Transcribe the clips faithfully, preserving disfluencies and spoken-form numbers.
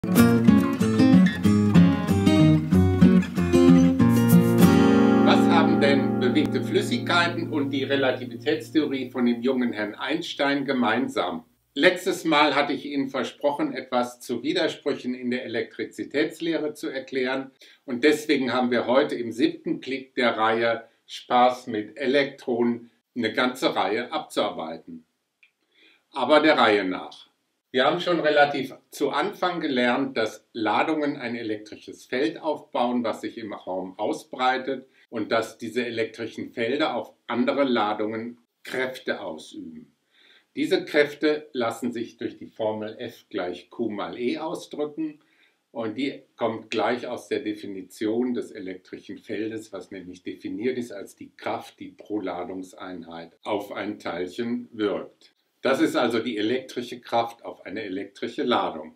Was haben denn bewegte Flüssigkeiten und die Relativitätstheorie von dem jungen Herrn Einstein gemeinsam? Letztes Mal hatte ich Ihnen versprochen, etwas zu Widersprüchen in der Elektrizitätslehre zu erklären, und deswegen haben wir heute im siebten Klick der Reihe Spaß mit Elektronen eine ganze Reihe abzuarbeiten. Aber der Reihe nach. Wir haben schon relativ zu Anfang gelernt, dass Ladungen ein elektrisches Feld aufbauen, was sich im Raum ausbreitet, und dass diese elektrischen Felder auf andere Ladungen Kräfte ausüben. Diese Kräfte lassen sich durch die Formel F gleich Q mal E ausdrücken, und die kommt gleich aus der Definition des elektrischen Feldes, was nämlich definiert ist als die Kraft, die pro Ladungseinheit auf ein Teilchen wirkt. Das ist also die elektrische Kraft auf eine elektrische Ladung.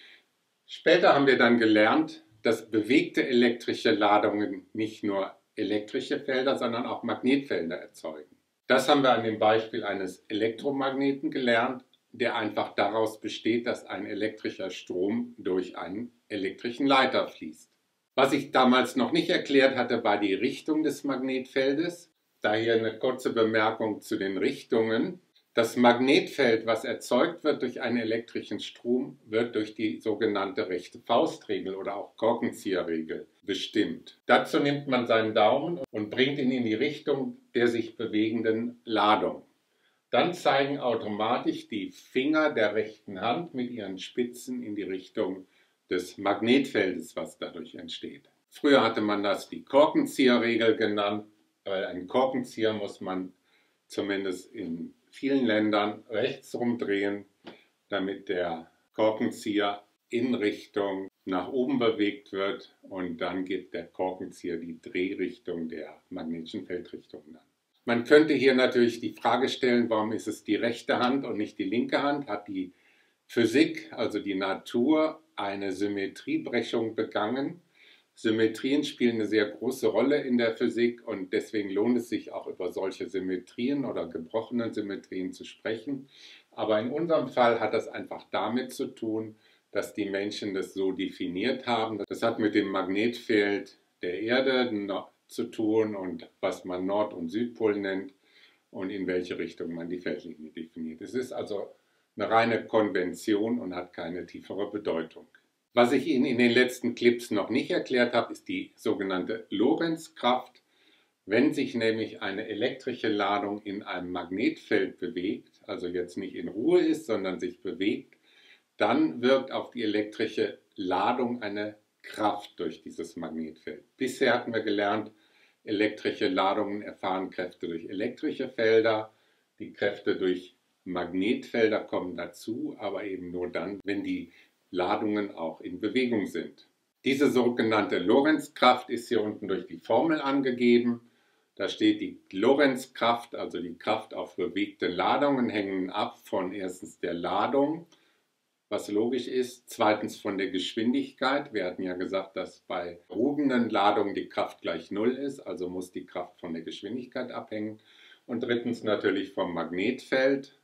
Später haben wir dann gelernt, dass bewegte elektrische Ladungen nicht nur elektrische Felder, sondern auch Magnetfelder erzeugen. Das haben wir an dem Beispiel eines Elektromagneten gelernt, der einfach daraus besteht, dass ein elektrischer Strom durch einen elektrischen Leiter fließt. Was ich damals noch nicht erklärt hatte, war die Richtung des Magnetfeldes. Daher eine kurze Bemerkung zu den Richtungen. Das Magnetfeld, was erzeugt wird durch einen elektrischen Strom, wird durch die sogenannte rechte Faustregel oder auch Korkenzieherregel bestimmt. Dazu nimmt man seinen Daumen und bringt ihn in die Richtung der sich bewegenden Ladung. Dann zeigen automatisch die Finger der rechten Hand mit ihren Spitzen in die Richtung des Magnetfeldes, was dadurch entsteht. Früher hatte man das die Korkenzieherregel genannt, weil ein Korkenzieher muss man zumindest in vielen Ländern rechts rumdrehen, damit der Korkenzieher in Richtung nach oben bewegt wird, und dann gibt der Korkenzieher die Drehrichtung der magnetischen Feldrichtung an. Man könnte hier natürlich die Frage stellen, warum ist es die rechte Hand und nicht die linke Hand? Hat die Physik, also die Natur, eine Symmetriebrechung begangen? Symmetrien spielen eine sehr große Rolle in der Physik, und deswegen lohnt es sich auch über solche Symmetrien oder gebrochenen Symmetrien zu sprechen. Aber in unserem Fall hat das einfach damit zu tun, dass die Menschen das so definiert haben. Das hat mit dem Magnetfeld der Erde zu tun und was man Nord- und Südpol nennt und in welche Richtung man die Feldlinie definiert. Es ist also eine reine Konvention und hat keine tiefere Bedeutung. Was ich Ihnen in den letzten Clips noch nicht erklärt habe, ist die sogenannte Lorentzkraft. Wenn sich nämlich eine elektrische Ladung in einem Magnetfeld bewegt, also jetzt nicht in Ruhe ist, sondern sich bewegt, dann wirkt auf die elektrische Ladung eine Kraft durch dieses Magnetfeld. Bisher hatten wir gelernt, elektrische Ladungen erfahren Kräfte durch elektrische Felder, die Kräfte durch Magnetfelder kommen dazu, aber eben nur dann, wenn die Ladungen auch in Bewegung sind. Diese sogenannte Lorentzkraft ist hier unten durch die Formel angegeben. Da steht, die Lorentzkraft, also die Kraft auf bewegte Ladungen, hängen ab von erstens der Ladung, was logisch ist, zweitens von der Geschwindigkeit. Wir hatten ja gesagt, dass bei ruhenden Ladungen die Kraft gleich Null ist, also muss die Kraft von der Geschwindigkeit abhängen. Und drittens natürlich vom Magnetfeld.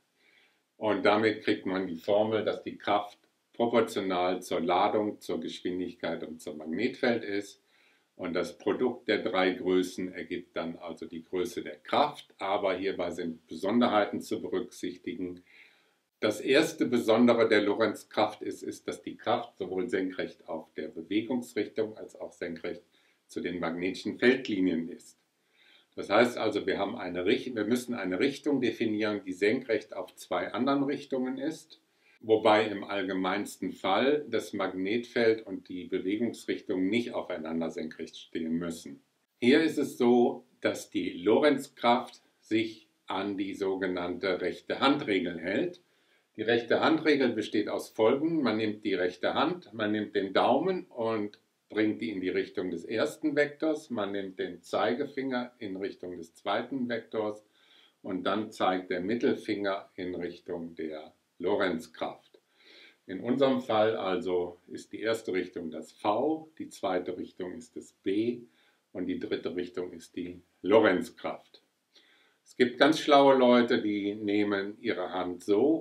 Und damit kriegt man die Formel, dass die Kraft proportional zur Ladung, zur Geschwindigkeit und zum Magnetfeld ist. Und das Produkt der drei Größen ergibt dann also die Größe der Kraft. Aber hierbei sind Besonderheiten zu berücksichtigen. Das erste Besondere der Lorentzkraft ist, ist, dass die Kraft sowohl senkrecht auf der Bewegungsrichtung als auch senkrecht zu den magnetischen Feldlinien ist. Das heißt also, wir, haben eine, wir müssen eine Richtung definieren, die senkrecht auf zwei anderen Richtungen ist, wobei im allgemeinsten Fall das Magnetfeld und die Bewegungsrichtung nicht aufeinander senkrecht stehen müssen. Hier ist es so, dass die Lorentzkraft sich an die sogenannte rechte Handregel hält. Die rechte Handregel besteht aus Folgendem: Man nimmt die rechte Hand, man nimmt den Daumen und bringt die in die Richtung des ersten Vektors, man nimmt den Zeigefinger in Richtung des zweiten Vektors und dann zeigt der Mittelfinger in Richtung der Lorentzkraft. In unserem Fall also ist die erste Richtung das V, die zweite Richtung ist das B und die dritte Richtung ist die Lorentzkraft. Es gibt ganz schlaue Leute, die nehmen ihre Hand so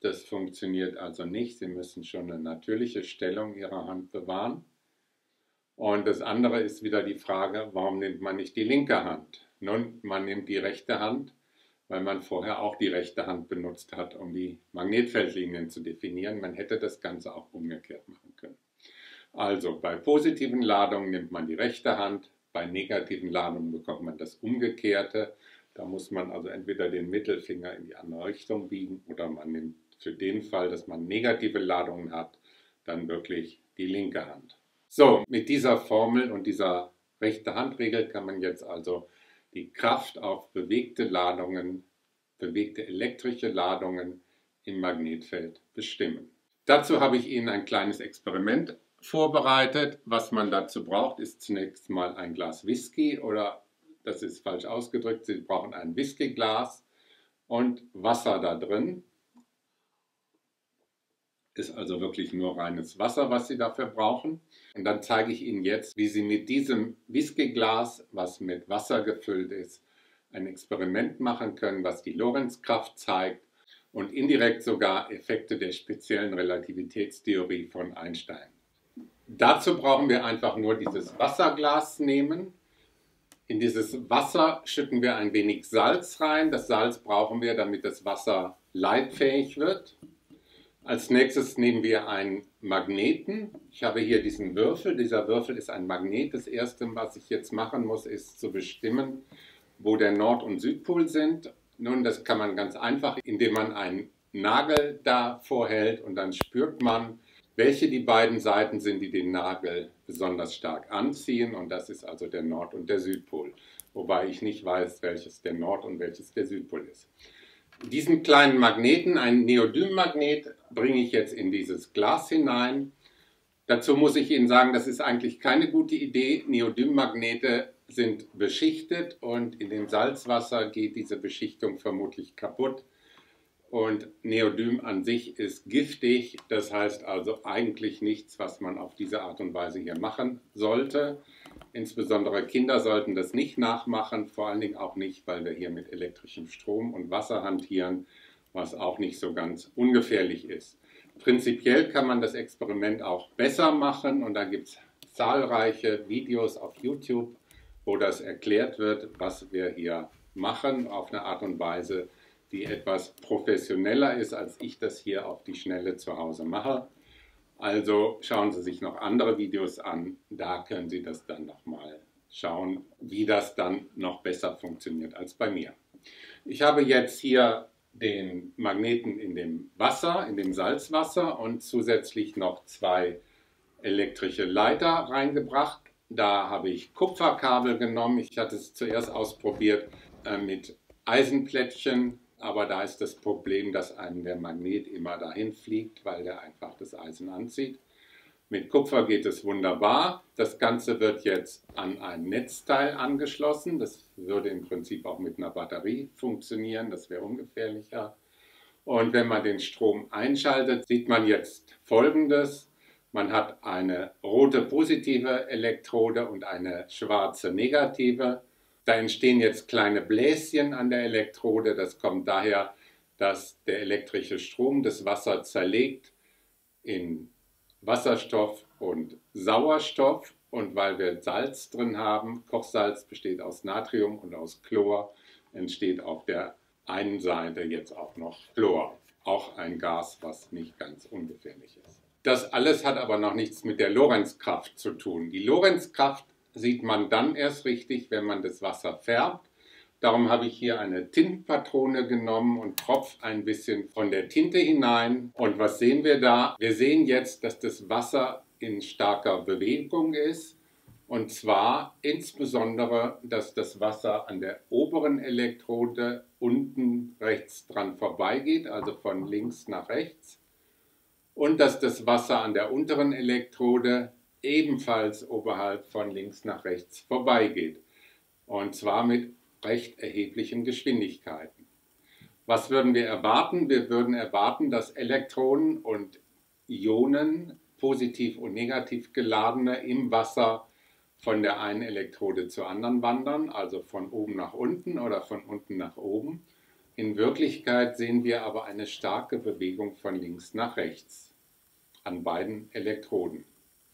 Das funktioniert also nicht. Sie müssen schon eine natürliche Stellung Ihrer Hand bewahren. Und das andere ist wieder die Frage, warum nimmt man nicht die linke Hand? Nun, man nimmt die rechte Hand, weil man vorher auch die rechte Hand benutzt hat, um die Magnetfeldlinien zu definieren. Man hätte das Ganze auch umgekehrt machen können. Also bei positiven Ladungen nimmt man die rechte Hand, bei negativen Ladungen bekommt man das Umgekehrte. Da muss man also entweder den Mittelfinger in die andere Richtung biegen oder man nimmt für den Fall, dass man negative Ladungen hat, dann wirklich die linke Hand. So, mit dieser Formel und dieser rechte Handregel kann man jetzt also die Kraft auf bewegte Ladungen, bewegte elektrische Ladungen im Magnetfeld bestimmen. Dazu habe ich Ihnen ein kleines Experiment vorbereitet. Was man dazu braucht, ist zunächst mal ein Glas Whisky oder, das ist falsch ausgedrückt, Sie brauchen ein Whiskyglas und Wasser da drin. Ist also wirklich nur reines Wasser, was Sie dafür brauchen. Und dann zeige ich Ihnen jetzt, wie Sie mit diesem Whiskyglas, was mit Wasser gefüllt ist, ein Experiment machen können, was die Lorentzkraft zeigt und indirekt sogar Effekte der speziellen Relativitätstheorie von Einstein. Dazu brauchen wir einfach nur dieses Wasserglas nehmen. In dieses Wasser schütten wir ein wenig Salz rein. Das Salz brauchen wir, damit das Wasser leitfähig wird. Als nächstes nehmen wir einen Magneten. Ich habe hier diesen Würfel. Dieser Würfel ist ein Magnet. Das Erste, was ich jetzt machen muss, ist zu bestimmen, wo der Nord- und Südpol sind. Nun, das kann man ganz einfach, indem man einen Nagel davor hält und dann spürt man, welche die beiden Seiten sind, die den Nagel besonders stark anziehen. Und das ist also der Nord- und der Südpol. Wobei ich nicht weiß, welches der Nord- und welches der Südpol ist. Diesen kleinen Magneten, einen Neodymmagnet, bringe ich jetzt in dieses Glas hinein. Dazu muss ich Ihnen sagen, das ist eigentlich keine gute Idee. Neodymmagnete sind beschichtet und in dem Salzwasser geht diese Beschichtung vermutlich kaputt. Und Neodym an sich ist giftig, das heißt also eigentlich nichts, was man auf diese Art und Weise hier machen sollte. Insbesondere Kinder sollten das nicht nachmachen, vor allen Dingen auch nicht, weil wir hier mit elektrischem Strom und Wasser hantieren, was auch nicht so ganz ungefährlich ist. Prinzipiell kann man das Experiment auch besser machen und da gibt es zahlreiche Videos auf YouTube, wo das erklärt wird, was wir hier machen, auf eine Art und Weise, die etwas professioneller ist, als ich das hier auf die Schnelle zu Hause mache. Also schauen Sie sich noch andere Videos an, da können Sie das dann nochmal schauen, wie das dann noch besser funktioniert als bei mir. Ich habe jetzt hier den Magneten in dem Wasser, in dem Salzwasser und zusätzlich noch zwei elektrische Leiter reingebracht. Da habe ich Kupferkabel genommen. Ich hatte es zuerst ausprobiert äh, mit Eisenplättchen, aber da ist das Problem, dass einem der Magnet immer dahin fliegt, weil der einfach das Eisen anzieht. Mit Kupfer geht es wunderbar. Das Ganze wird jetzt an ein Netzteil angeschlossen. Das würde im Prinzip auch mit einer Batterie funktionieren. Das wäre ungefährlicher. Und wenn man den Strom einschaltet, sieht man jetzt Folgendes. Man hat eine rote positive Elektrode und eine schwarze negative. Da entstehen jetzt kleine Bläschen an der Elektrode. Das kommt daher, dass der elektrische Strom das Wasser zerlegt in Wasserstoff und Sauerstoff. Und weil wir Salz drin haben, Kochsalz besteht aus Natrium und aus Chlor, entsteht auf der einen Seite jetzt auch noch Chlor. Auch ein Gas, was nicht ganz ungefährlich ist. Das alles hat aber noch nichts mit der Lorentzkraft zu tun. Die Lorentzkraft sieht man dann erst richtig, wenn man das Wasser färbt. Darum habe ich hier eine Tintenpatrone genommen und tropfe ein bisschen von der Tinte hinein. Und was sehen wir da? Wir sehen jetzt, dass das Wasser in starker Bewegung ist. Und zwar insbesondere, dass das Wasser an der oberen Elektrode unten rechts dran vorbeigeht, also von links nach rechts. Und dass das Wasser an der unteren Elektrode ebenfalls oberhalb von links nach rechts vorbeigeht. Und zwar mit recht erheblichen Geschwindigkeiten. Was würden wir erwarten? Wir würden erwarten, dass Elektronen und Ionen, positiv und negativ geladene, im Wasser von der einen Elektrode zur anderen wandern, also von oben nach unten oder von unten nach oben. In Wirklichkeit sehen wir aber eine starke Bewegung von links nach rechts an beiden Elektroden.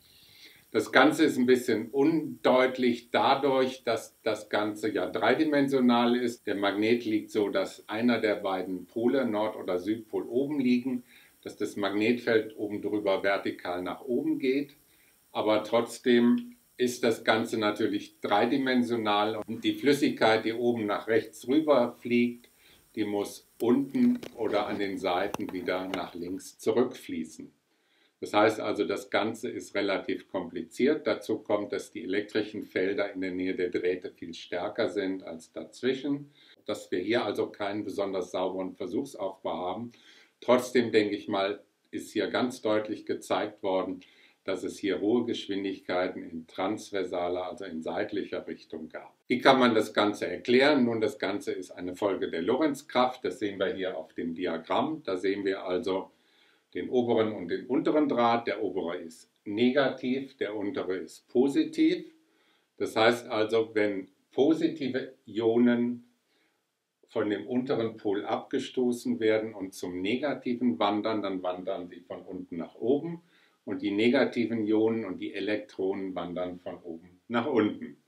Das Ganze ist ein bisschen undeutlich dadurch, dass das Ganze ja dreidimensional ist. Der Magnet liegt so, dass einer der beiden Pole, Nord- oder Südpol, oben liegen, dass das Magnetfeld oben drüber vertikal nach oben geht. Aber trotzdem ist das Ganze natürlich dreidimensional und die Flüssigkeit, die oben nach rechts rüber fliegt, die muss unten oder an den Seiten wieder nach links zurückfließen. Das heißt also, das Ganze ist relativ kompliziert. Dazu kommt, dass die elektrischen Felder in der Nähe der Drähte viel stärker sind als dazwischen. Dass wir hier also keinen besonders sauberen Versuchsaufbau haben. Trotzdem denke ich mal, ist hier ganz deutlich gezeigt worden, dass es hier hohe Geschwindigkeiten in transversaler, also in seitlicher Richtung gab. Wie kann man das Ganze erklären? Nun, das Ganze ist eine Folge der Lorentzkraft. Das sehen wir hier auf dem Diagramm. Da sehen wir also den oberen und den unteren Draht. Der obere ist negativ, der untere ist positiv. Das heißt also, wenn positive Ionen von dem unteren Pol abgestoßen werden und zum negativen wandern, dann wandern sie von unten nach oben. Und die negativen Ionen und die Elektronen wandern von oben nach unten.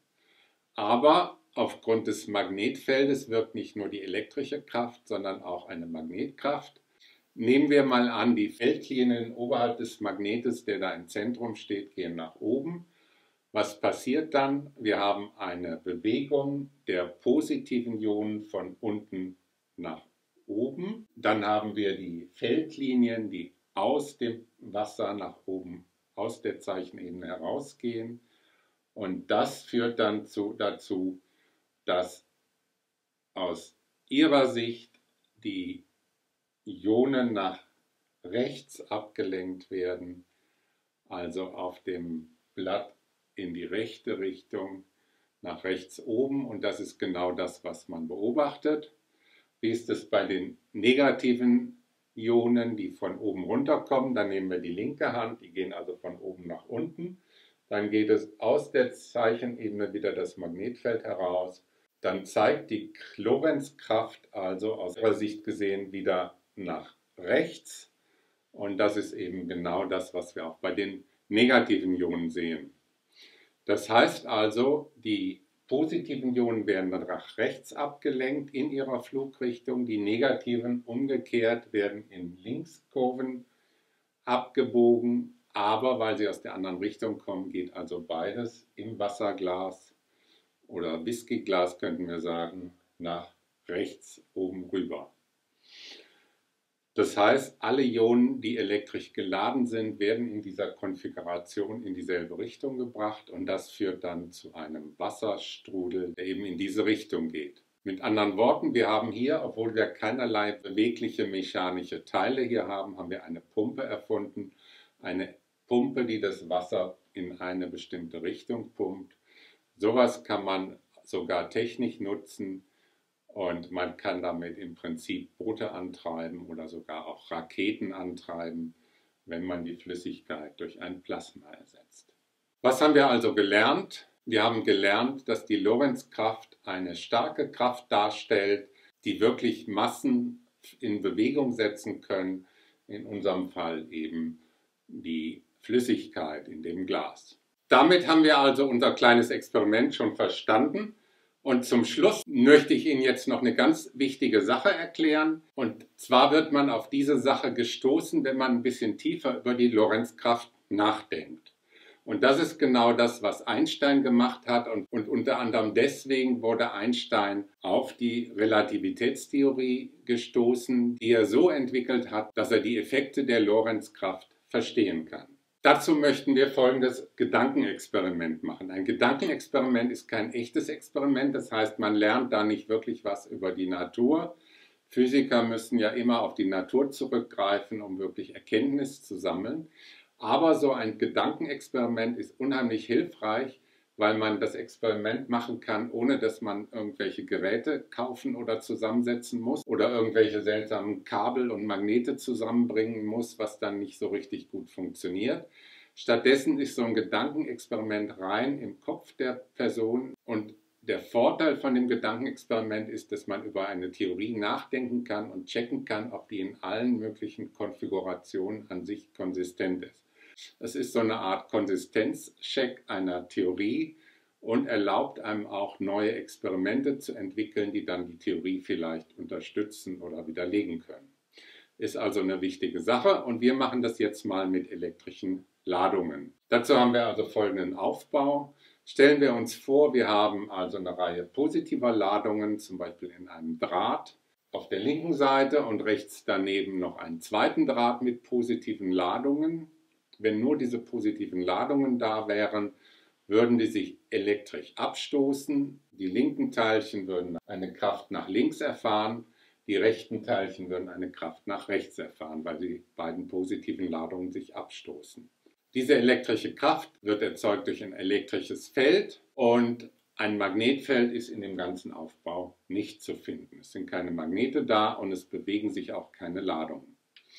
Aber aufgrund des Magnetfeldes wirkt nicht nur die elektrische Kraft, sondern auch eine Magnetkraft. Nehmen wir mal an, die Feldlinien oberhalb des Magnetes, der da im Zentrum steht, gehen nach oben. Was passiert dann? Wir haben eine Bewegung der positiven Ionen von unten nach oben. Dann haben wir die Feldlinien, die aus dem Wasser nach oben, aus der Zeichenebene herausgehen. Und das führt dann zu, dazu, dass aus ihrer Sicht die Ionen nach rechts abgelenkt werden, also auf dem Blatt in die rechte Richtung, nach rechts oben. Und das ist genau das, was man beobachtet. Wie ist es bei den negativen Ionen, die von oben runterkommen? Dann nehmen wir die linke Hand, die gehen also von oben nach unten. Dann geht es aus der Zeichenebene wieder das Magnetfeld heraus. Dann zeigt die Lorentzkraft also aus ihrer Sicht gesehen wieder nach rechts. Und das ist eben genau das, was wir auch bei den negativen Ionen sehen. Das heißt also, die positiven Ionen werden dann nach rechts abgelenkt in ihrer Flugrichtung, die negativen umgekehrt werden in Linkskurven abgebogen, aber weil sie aus der anderen Richtung kommen, geht also beides im Wasserglas oder Whiskyglas, könnten wir sagen, nach rechts oben rüber. Das heißt, alle Ionen, die elektrisch geladen sind, werden in dieser Konfiguration in dieselbe Richtung gebracht und das führt dann zu einem Wasserstrudel, der eben in diese Richtung geht. Mit anderen Worten, wir haben hier, obwohl wir keinerlei bewegliche mechanische Teile hier haben, haben wir eine Pumpe erfunden, eine Pumpe, die das Wasser in eine bestimmte Richtung pumpt. Sowas kann man sogar technisch nutzen. Und man kann damit im Prinzip Boote antreiben oder sogar auch Raketen antreiben, wenn man die Flüssigkeit durch ein Plasma ersetzt. Was haben wir also gelernt? Wir haben gelernt, dass die Lorentzkraft eine starke Kraft darstellt, die wirklich Massen in Bewegung setzen können, in unserem Fall eben die Flüssigkeit in dem Glas. Damit haben wir also unser kleines Experiment schon verstanden. Und zum Schluss möchte ich Ihnen jetzt noch eine ganz wichtige Sache erklären. Und zwar wird man auf diese Sache gestoßen, wenn man ein bisschen tiefer über die Lorentzkraft nachdenkt. Und das ist genau das, was Einstein gemacht hat. Und, und unter anderem deswegen wurde Einstein auf die Relativitätstheorie gestoßen, die er so entwickelt hat, dass er die Effekte der Lorentzkraft verstehen kann. Dazu möchten wir folgendes Gedankenexperiment machen. Ein Gedankenexperiment ist kein echtes Experiment, das heißt, man lernt da nicht wirklich was über die Natur. Physiker müssen ja immer auf die Natur zurückgreifen, um wirklich Erkenntnis zu sammeln. Aber so ein Gedankenexperiment ist unheimlich hilfreich, weil man das Experiment machen kann, ohne dass man irgendwelche Geräte kaufen oder zusammensetzen muss oder irgendwelche seltsamen Kabel und Magnete zusammenbringen muss, was dann nicht so richtig gut funktioniert. Stattdessen ist so ein Gedankenexperiment rein im Kopf der Person und der Vorteil von dem Gedankenexperiment ist, dass man über eine Theorie nachdenken kann und checken kann, ob die in allen möglichen Konfigurationen an sich konsistent ist. Es ist so eine Art Konsistenzcheck einer Theorie und erlaubt einem auch neue Experimente zu entwickeln, die dann die Theorie vielleicht unterstützen oder widerlegen können. Ist also eine wichtige Sache und wir machen das jetzt mal mit elektrischen Ladungen. Dazu haben wir also folgenden Aufbau. Stellen wir uns vor, wir haben also eine Reihe positiver Ladungen, zum Beispiel in einem Draht auf der linken Seite und rechts daneben noch einen zweiten Draht mit positiven Ladungen. Wenn nur diese positiven Ladungen da wären, würden die sich elektrisch abstoßen. Die linken Teilchen würden eine Kraft nach links erfahren, die rechten Teilchen würden eine Kraft nach rechts erfahren, weil die beiden positiven Ladungen sich abstoßen. Diese elektrische Kraft wird erzeugt durch ein elektrisches Feld und ein Magnetfeld ist in dem ganzen Aufbau nicht zu finden. Es sind keine Magnete da und es bewegen sich auch keine Ladungen.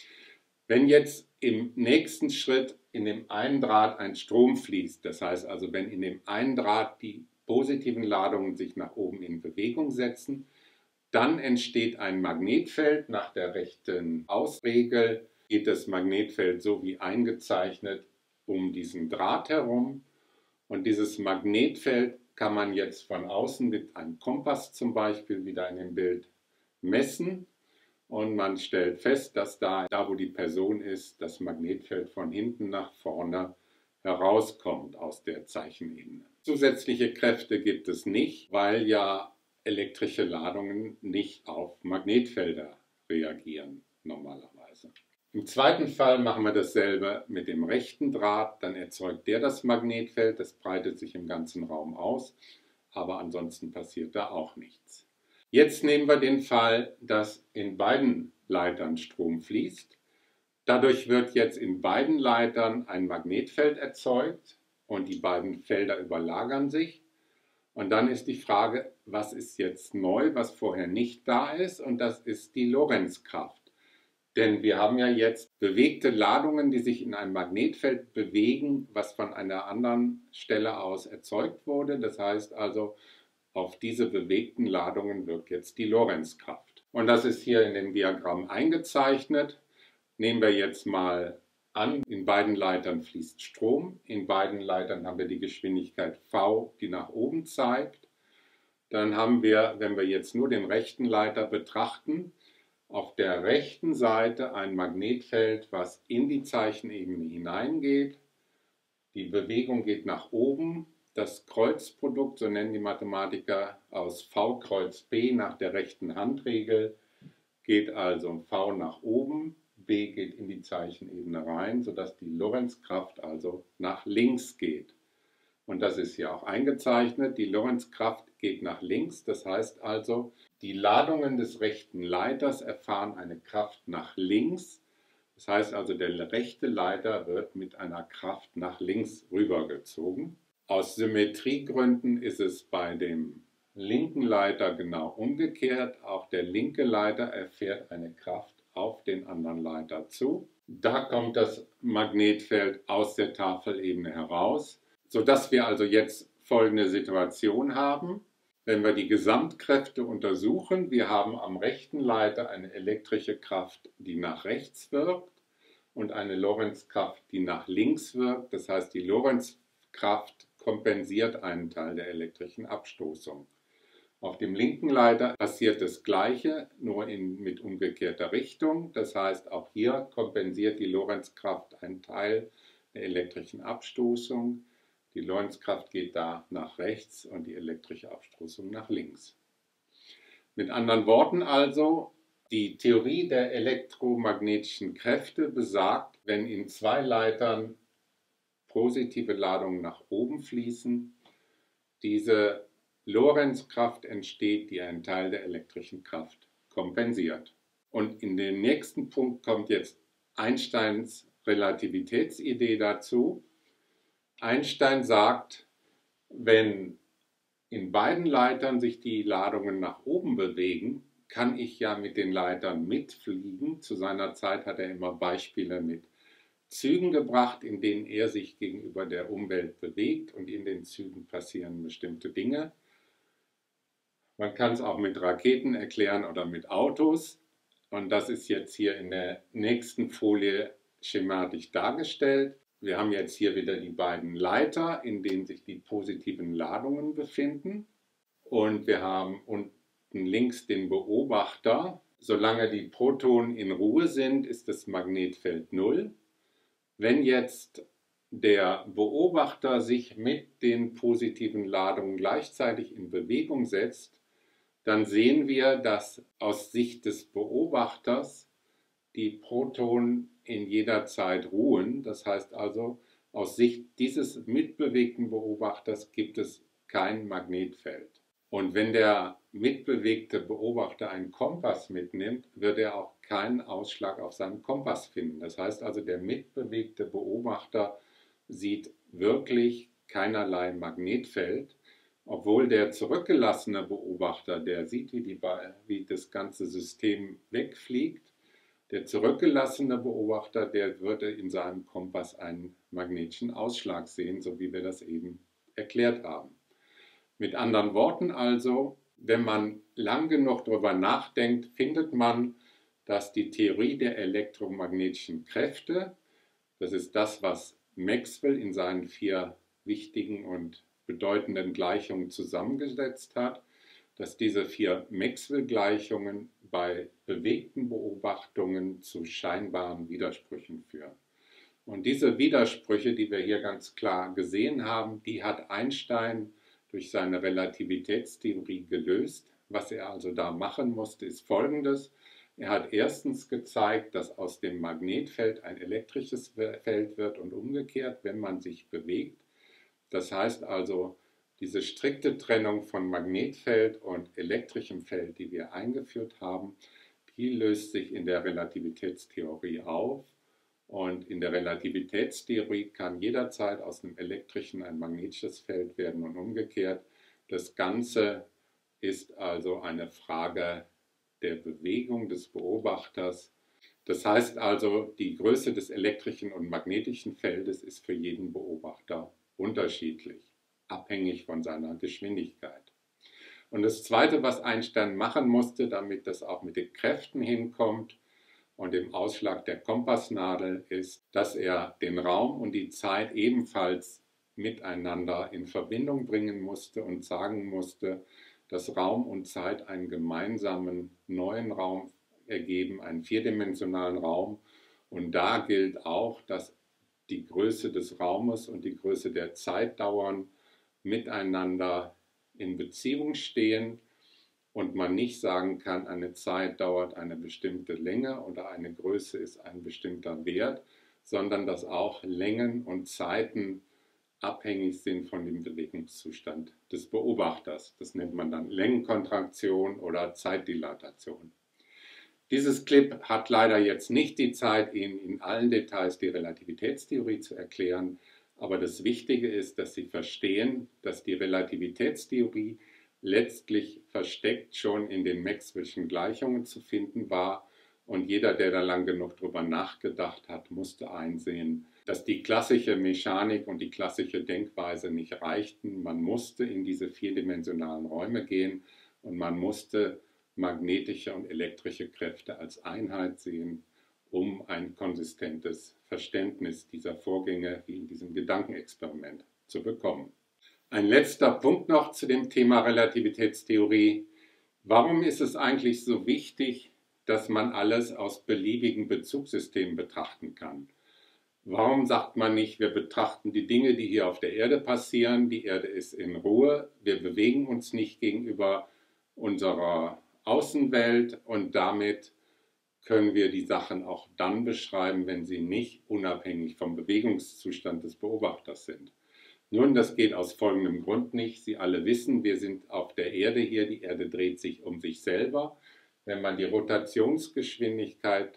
Wenn jetzt im nächsten Schritt in dem einen Draht ein Strom fließt, das heißt also, wenn in dem einen Draht die positiven Ladungen sich nach oben in Bewegung setzen, dann entsteht ein Magnetfeld. Nach der rechten Ausregel geht das Magnetfeld so wie eingezeichnet um diesen Draht herum. Und dieses Magnetfeld kann man jetzt von außen mit einem Kompass zum Beispiel wieder in dem Bild messen. Und man stellt fest, dass da, da wo die Person ist, das Magnetfeld von hinten nach vorne herauskommt aus der Zeichenebene. Zusätzliche Kräfte gibt es nicht, weil ja elektrische Ladungen nicht auf Magnetfelder reagieren normalerweise. Im zweiten Fall machen wir dasselbe mit dem rechten Draht, dann erzeugt der das Magnetfeld, das breitet sich im ganzen Raum aus, aber ansonsten passiert da auch nichts. Jetzt nehmen wir den Fall, dass in beiden Leitern Strom fließt. Dadurch wird jetzt in beiden Leitern ein Magnetfeld erzeugt und die beiden Felder überlagern sich. Und dann ist die Frage, was ist jetzt neu, was vorher nicht da ist, und das ist die Lorenzkraft. Denn wir haben ja jetzt bewegte Ladungen, die sich in einem Magnetfeld bewegen, was von einer anderen Stelle aus erzeugt wurde. Das heißt also, auf diese bewegten Ladungen wirkt jetzt die Lorenzkraft. Und das ist hier in dem Diagramm eingezeichnet. Nehmen wir jetzt mal an, in beiden Leitern fließt Strom. In beiden Leitern haben wir die Geschwindigkeit v, die nach oben zeigt. Dann haben wir, wenn wir jetzt nur den rechten Leiter betrachten, auf der rechten Seite ein Magnetfeld, was in die Zeichenebene hineingeht. Die Bewegung geht nach oben. Das Kreuzprodukt, so nennen die Mathematiker, aus V Kreuz B nach der rechten Handregel geht also V nach oben, B geht in die Zeichenebene rein, sodass die Lorenzkraft also nach links geht. Und das ist hier auch eingezeichnet. Die Lorenzkraft geht nach links, das heißt also, die Ladungen des rechten Leiters erfahren eine Kraft nach links. Das heißt also, der rechte Leiter wird mit einer Kraft nach links rübergezogen. Aus Symmetriegründen ist es bei dem linken Leiter genau umgekehrt. Auch der linke Leiter erfährt eine Kraft auf den anderen Leiter zu. Da kommt das Magnetfeld aus der Tafelebene heraus, sodass wir also jetzt folgende Situation haben. Wenn wir die Gesamtkräfte untersuchen, wir haben am rechten Leiter eine elektrische Kraft, die nach rechts wirkt, und eine Lorenzkraft, die nach links wirkt. Das heißt, die Lorenzkraft kompensiert einen Teil der elektrischen Abstoßung. Auf dem linken Leiter passiert das Gleiche, nur in, mit umgekehrter Richtung. Das heißt, auch hier kompensiert die Lorenzkraft einen Teil der elektrischen Abstoßung. Die Lorenzkraft geht da nach rechts und die elektrische Abstoßung nach links. Mit anderen Worten also, die Theorie der elektromagnetischen Kräfte besagt, wenn in zwei Leitern positive Ladungen nach oben fließen, diese Lorenzkraft entsteht, die einen Teil der elektrischen Kraft kompensiert. Und in dem nächsten Punkt kommt jetzt Einsteins Relativitätsidee dazu. Einstein sagt, wenn in beiden Leitern sich die Ladungen nach oben bewegen, kann ich ja mit den Leitern mitfliegen. Zu seiner Zeit hat er immer Beispiele mit Zügen gebracht, in denen er sich gegenüber der Umwelt bewegt und in den Zügen passieren bestimmte Dinge. Man kann es auch mit Raketen erklären oder mit Autos. Und das ist jetzt hier in der nächsten Folie schematisch dargestellt. Wir haben jetzt hier wieder die beiden Leiter, in denen sich die positiven Ladungen befinden. Und wir haben unten links den Beobachter. Solange die Protonen in Ruhe sind, ist das Magnetfeld null. Wenn jetzt der Beobachter sich mit den positiven Ladungen gleichzeitig in Bewegung setzt, dann sehen wir, dass aus Sicht des Beobachters die Protonen in jeder Zeit ruhen. Das heißt also, aus Sicht dieses mitbewegten Beobachters gibt es kein Magnetfeld. Und wenn der mitbewegte Beobachter einen Kompass mitnimmt, wird er auch keinen Ausschlag auf seinem Kompass finden. Das heißt also, der mitbewegte Beobachter sieht wirklich keinerlei Magnetfeld, obwohl der zurückgelassene Beobachter, der sieht, wie, die, wie das ganze System wegfliegt. Der zurückgelassene Beobachter, der würde in seinem Kompass einen magnetischen Ausschlag sehen, so wie wir das eben erklärt haben. Mit anderen Worten also, wenn man lang genug darüber nachdenkt, findet man, dass die Theorie der elektromagnetischen Kräfte, das ist das, was Maxwell in seinen vier wichtigen und bedeutenden Gleichungen zusammengesetzt hat, dass diese vier Maxwell-Gleichungen bei bewegten Beobachtungen zu scheinbaren Widersprüchen führen. Und diese Widersprüche, die wir hier ganz klar gesehen haben, die hat Einstein durch seine Relativitätstheorie gelöst. Was er also da machen musste, ist Folgendes. Er hat erstens gezeigt, dass aus dem Magnetfeld ein elektrisches Feld wird und umgekehrt, wenn man sich bewegt. Das heißt also, diese strikte Trennung von Magnetfeld und elektrischem Feld, die wir eingeführt haben, die löst sich in der Relativitätstheorie auf. Und in der Relativitätstheorie kann jederzeit aus einem elektrischen ein magnetisches Feld werden und umgekehrt. Das Ganze ist also eine Frage der Bewegung des Beobachters. Das heißt also, die Größe des elektrischen und magnetischen Feldes ist für jeden Beobachter unterschiedlich, abhängig von seiner Geschwindigkeit. Und das Zweite, was Einstein machen musste, damit das auch mit den Kräften hinkommt und dem Ausschlag der Kompassnadel, ist, dass er den Raum und die Zeit ebenfalls miteinander in Verbindung bringen musste und sagen musste, dass Raum und Zeit einen gemeinsamen neuen Raum ergeben, einen vierdimensionalen Raum. Und da gilt auch, dass die Größe des Raumes und die Größe der Zeitdauern miteinander in Beziehung stehen und man nicht sagen kann, eine Zeit dauert eine bestimmte Länge oder eine Größe ist ein bestimmter Wert, sondern dass auch Längen und Zeiten abhängig sind von dem Bewegungszustand des Beobachters. Das nennt man dann Längenkontraktion oder Zeitdilatation. Dieses Clip hat leider jetzt nicht die Zeit, Ihnen in allen Details die Relativitätstheorie zu erklären, aber das Wichtige ist, dass Sie verstehen, dass die Relativitätstheorie letztlich versteckt schon in den Maxwell'schen Gleichungen zu finden war und jeder, der da lang genug drüber nachgedacht hat, musste einsehen, dass die klassische Mechanik und die klassische Denkweise nicht reichten. Man musste in diese vierdimensionalen Räume gehen und man musste magnetische und elektrische Kräfte als Einheit sehen, um ein konsistentes Verständnis dieser Vorgänge wie in diesem Gedankenexperiment zu bekommen. Ein letzter Punkt noch zu dem Thema Relativitätstheorie. Warum ist es eigentlich so wichtig, dass man alles aus beliebigen Bezugssystemen betrachten kann? Warum sagt man nicht, wir betrachten die Dinge, die hier auf der Erde passieren, die Erde ist in Ruhe, wir bewegen uns nicht gegenüber unserer Außenwelt und damit können wir die Sachen auch dann beschreiben, wenn sie nicht unabhängig vom Bewegungszustand des Beobachters sind. Nun, das geht aus folgendem Grund nicht. Sie alle wissen, wir sind auf der Erde hier, die Erde dreht sich um sich selber. Wenn man die Rotationsgeschwindigkeit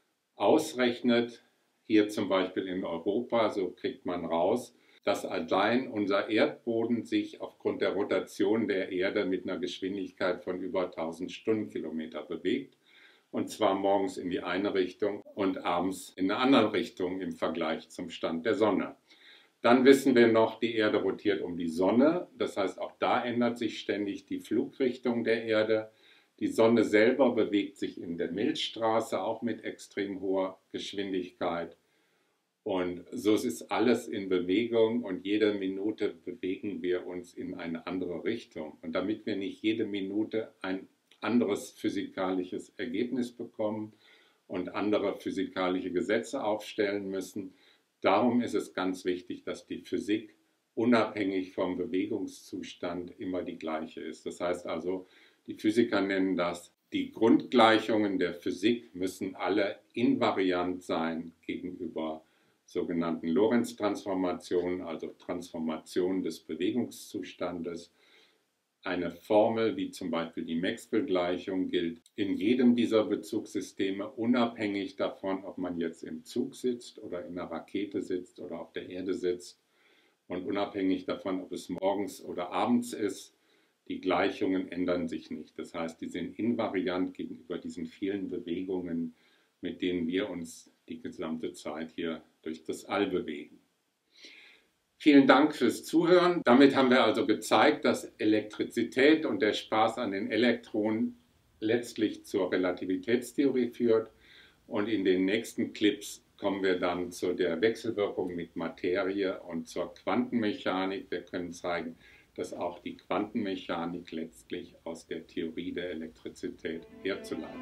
ausrechnet, hier zum Beispiel in Europa, so kriegt man raus, dass allein unser Erdboden sich aufgrund der Rotation der Erde mit einer Geschwindigkeit von über tausend Stundenkilometer bewegt. Und zwar morgens in die eine Richtung und abends in eine andere Richtung im Vergleich zum Stand der Sonne. Dann wissen wir noch, die Erde rotiert um die Sonne. Das heißt, auch da ändert sich ständig die Flugrichtung der Erde. Die Sonne selber bewegt sich in der Milchstraße, auch mit extrem hoher Geschwindigkeit. Und so ist alles in Bewegung und jede Minute bewegen wir uns in eine andere Richtung. Und damit wir nicht jede Minute ein anderes physikalisches Ergebnis bekommen und andere physikalische Gesetze aufstellen müssen, darum ist es ganz wichtig, dass die Physik unabhängig vom Bewegungszustand immer die gleiche ist. Das heißt also, die Physiker nennen das, die Grundgleichungen der Physik müssen alle invariant sein gegenüber sogenannten Lorentz-Transformationen, also Transformationen des Bewegungszustandes. Eine Formel wie zum Beispiel die Maxwell-Gleichung gilt in jedem dieser Bezugssysteme, unabhängig davon, ob man jetzt im Zug sitzt oder in einer Rakete sitzt oder auf der Erde sitzt und unabhängig davon, ob es morgens oder abends ist. Die Gleichungen ändern sich nicht. Das heißt, die sind invariant gegenüber diesen vielen Bewegungen, mit denen wir uns die gesamte Zeit hier durch das All bewegen. Vielen Dank fürs Zuhören. Damit haben wir also gezeigt, dass Elektrizität und der Spaß an den Elektronen letztlich zur Relativitätstheorie führt. Und in den nächsten Clips kommen wir dann zu der Wechselwirkung mit Materie und zur Quantenmechanik. Wir können zeigen, dass auch die Quantenmechanik letztlich aus der Theorie der Elektrizität herzuleiten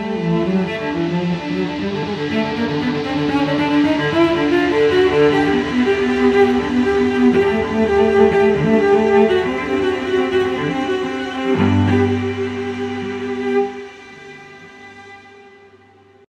ist.